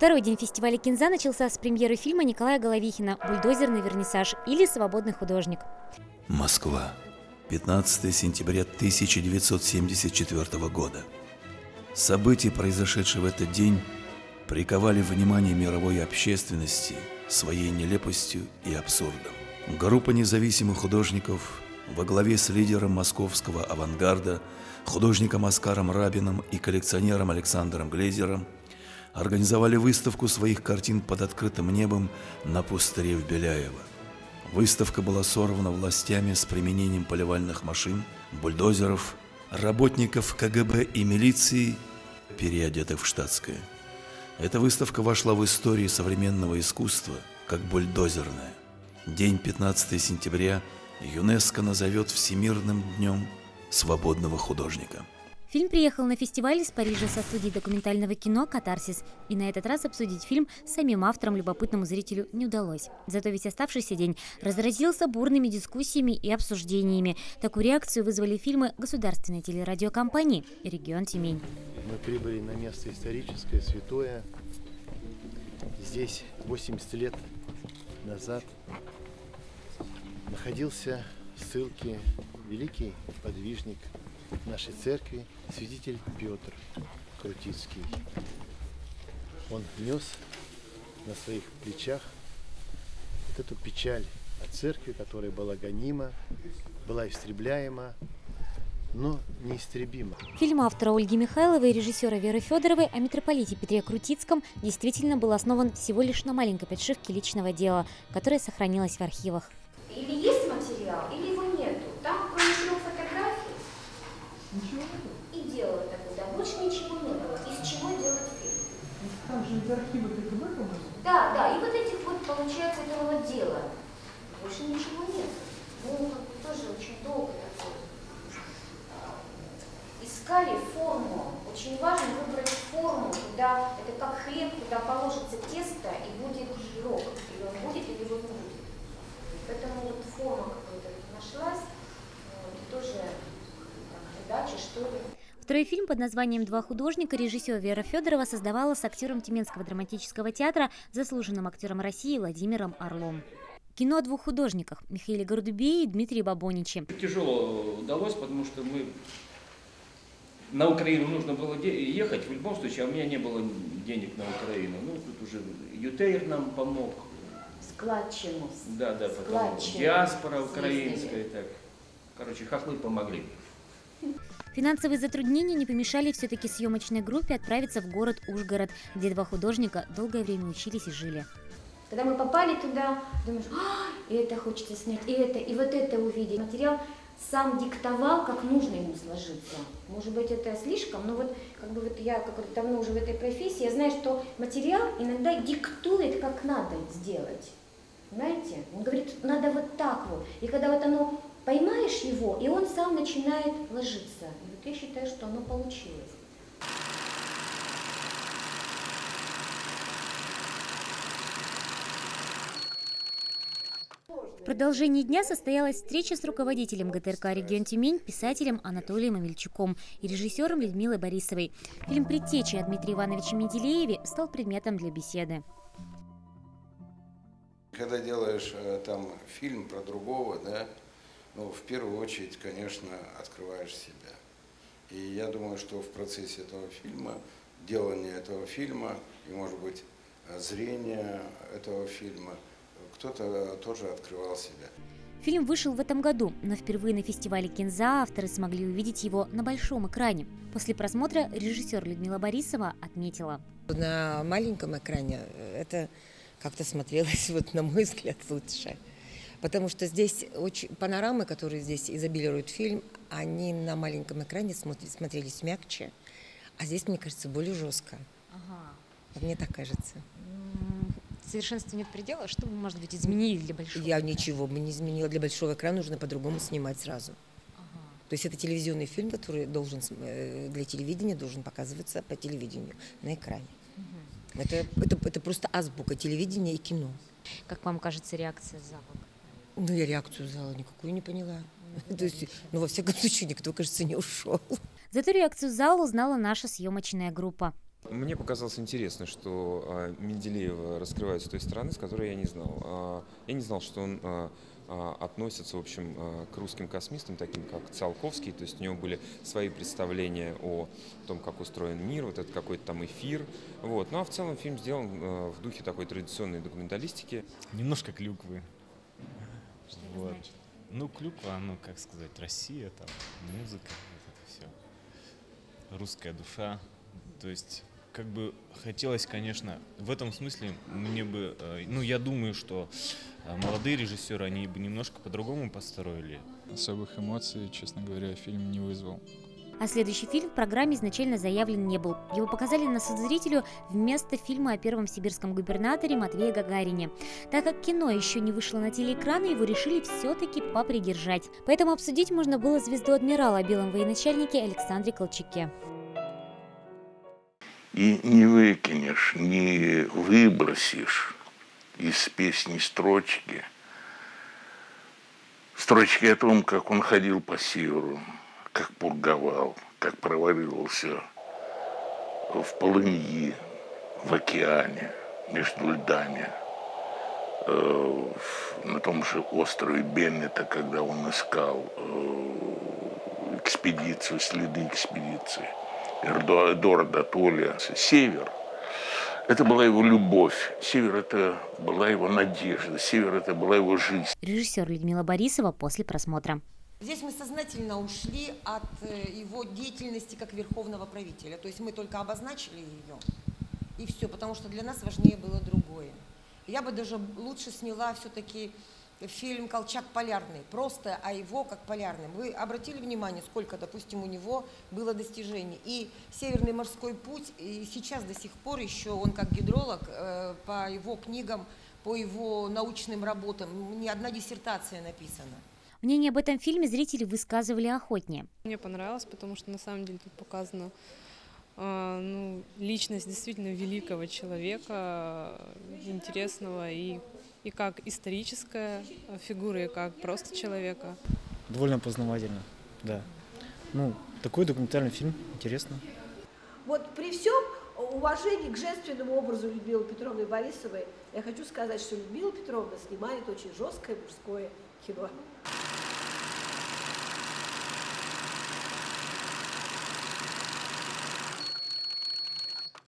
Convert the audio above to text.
Второй день фестиваля «Кинза» начался с премьеры фильма Николая Головихина «Бульдозерный вернисаж» или «Свободный художник». Москва. 15 сентября 1974 года. События, произошедшие в этот день, приковали внимание мировой общественности своей нелепостью и абсурдом. Группа независимых художников во главе с лидером московского авангарда, художником Оскаром Рабиным и коллекционером Александром Глейзером организовали выставку своих картин под открытым небом на пустыре в Беляево. Выставка была сорвана властями с применением поливальных машин, бульдозеров, работников КГБ и милиции, переодетых в штатское. Эта выставка вошла в историю современного искусства как бульдозерная. День 15 сентября ЮНЕСКО назовет Всемирным днем свободного художника. Фильм приехал на фестиваль из Парижа со студией документального кино «Катарсис». И на этот раз обсудить фильм с самим автором любопытному зрителю не удалось. Зато весь оставшийся день разразился бурными дискуссиями и обсуждениями. Такую реакцию вызвали фильмы государственной телерадиокомпании «Регион Тюмень». Мы прибыли на место историческое, святое. Здесь 80 лет назад находился в ссылке великий подвижник нашей церкви, святитель Петр Крутицкий. Он нес на своих плечах вот эту печаль от церкви, которая была гонима, была истребляема, но неистребима. Фильм автора Ольги Михайловой и режиссера Веры Федоровой о митрополите Петре Крутицком действительно был основан всего лишь на маленькой подшивке личного дела, которая сохранилась в архивах. Или есть материал, или его нету. Там кроме 3 фотографий Ничего не было. и дело такое, да, больше ничего не было. Из чего делать фильм? Там же из архива КГБ, по-моему. Да, да, и вот этих вот, получается, этого вот дела. Больше ничего нет. Ну, тоже очень долго такое. Искали форму. Очень важно выбрать форму, куда, это как хлеб, куда положится тесто и будет пирог. Или он будет, или его не будет. Поэтому вот форма какая-то нашлась, вот, тоже удача, что ли. Второй фильм под названием «Два художника» режиссер Вера Федорова создавала с актером Тюменского драматического театра, заслуженным актером России Владимиром Орлом. Кино о двух художниках – Михаиле Гордубее и Дмитрии Бабониче. Тяжело удалось, потому что на Украину нужно было ехать в любом случае, а у меня не было денег на Украину. Ну, тут уже ЮТЕЙР нам помог. Складчину. Да, потом диаспора украинская. Так. Короче, хохлы помогли. Финансовые затруднения не помешали все-таки съемочной группе отправиться в город Ужгород, где два художника долгое время учились и жили. Когда мы попали туда, думаешь, и это хочется снять, и вот это увидеть. Материал сам диктовал, как нужно ему сложиться. Может быть, это слишком, но вот, я давно уже в этой профессии, я знаю, что материал иногда диктует, как надо сделать. Понимаете? Он говорит, надо вот так вот. И когда вот оно, поймаешь его, и он сам начинает ложиться. И вот я считаю, что оно получилось. В продолжении дня состоялась встреча с руководителем ГТРК «Регион Тюмень», писателем Анатолием Амельчуком и режиссером Людмилой Борисовой. Фильм «Предтеча» о Дмитрии Ивановиче Менделееве стал предметом для беседы. Когда делаешь там фильм про другого, да, в первую очередь, конечно, открываешь себя. И я думаю, что в процессе этого фильма, делания этого фильма и, может быть, зрения этого фильма, кто-то тоже открывал себя. Фильм вышел в этом году, но впервые на фестивале «Кинза» авторы смогли увидеть его на большом экране. После просмотра режиссер Людмила Борисова отметила: на маленьком экране это как-то смотрелось, на мой взгляд, лучше. Потому что здесь панорамы, которые здесь изобилируют фильм, они на маленьком экране смотрелись мягче, а здесь, мне кажется, более жестко. Ага. Мне так кажется. Совершенству нет предела. Что вы, может быть, изменили для большого? Я ничего бы не изменила. Для большого экрана нужно по-другому снимать сразу. Ага. То есть это телевизионный фильм, который для телевидения должен показываться по телевидению на экране. Угу. Это просто азбука телевидения и кино. Как вам кажется реакция зала? Я реакцию зала никакую не поняла. То есть, во всяком случае, никто, кажется, не ушел. Зато реакцию зала узнала наша съемочная группа. Мне показалось интересно, что Менделеева раскрывает с той стороны, с которой я не знал. Я не знал, что он относится, в общем, к русским космистам, таким как Циолковский. То есть у него были свои представления о том, как устроен мир, вот это какой-то там эфир. Вот. Ну а в целом фильм сделан в духе такой традиционной документалистики. Немножко клюквы. Что Вот. это значит? Ну, клюква, ну, как сказать, Россия, там, музыка, вот это все. Русская душа. То есть, как бы хотелось, конечно, в этом смысле мне бы, ну, я думаю, что молодые режиссеры, они бы немножко по-другому построили. Особых эмоций, честно говоря, фильм не вызвал. А следующий фильм в программе изначально заявлен не был. Его показали на соцзрителю вместо фильма о первом сибирском губернаторе Матвее Гагарине. Так как кино еще не вышло на телеэкраны, его решили все-таки попридержать. Поэтому обсудить можно было «Звезду адмирала» о белом военачальнике Александре Колчаке. И не выкинешь, не выбросишь из песни строчки. Строчки о том, как он ходил по северу, как пурговал, как проваливался в полыньи, в океане, между льдами, на том же острове Беннета, когда он искал экспедицию, следы экспедиции. Эдуарда Толля. Север – это была его любовь, север – это была его надежда, север – это была его жизнь. Режиссер Людмила Борисова после просмотра. Здесь мы сознательно ушли от его деятельности как верховного правителя. То есть мы только обозначили ее, и все, потому что для нас важнее было другое. Я бы даже лучше сняла все-таки фильм «Колчак полярный», просто о его как полярном. Вы обратили внимание, сколько, допустим, у него было достижений. И Северный морской путь, и сейчас до сих пор еще он как гидролог, по его книгам, по его научным работам, ни одна диссертация написана. Мнение об этом фильме зрители высказывали охотнее. Мне понравилось, потому что на самом деле тут показана личность действительно великого человека, интересного и как историческая фигура, и как просто человека. Довольно познавательно, да. Ну, такой документальный фильм, интересно. Вот при всем уважении к женственному образу Людмилы Петровны Борисовой, я хочу сказать, что Людмила Петровна снимает очень жесткое мужское кино.